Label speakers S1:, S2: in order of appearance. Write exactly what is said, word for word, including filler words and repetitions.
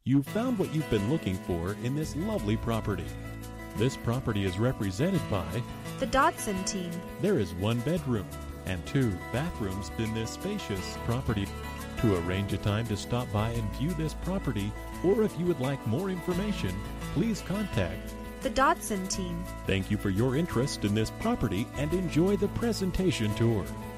S1: You've found what you've been looking for in this lovely property. This property is represented by
S2: the Dodson team.
S1: There is one bedroom and two bathrooms in this spacious property. To arrange a time to stop by and view this property, or if you would like more information, please contact
S2: the Dodson team.
S1: Thank you for your interest in this property and enjoy the presentation tour.